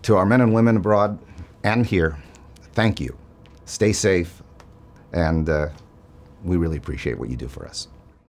To our men and women abroad and here, thank you. Stay safe, and we really appreciate what you do for us.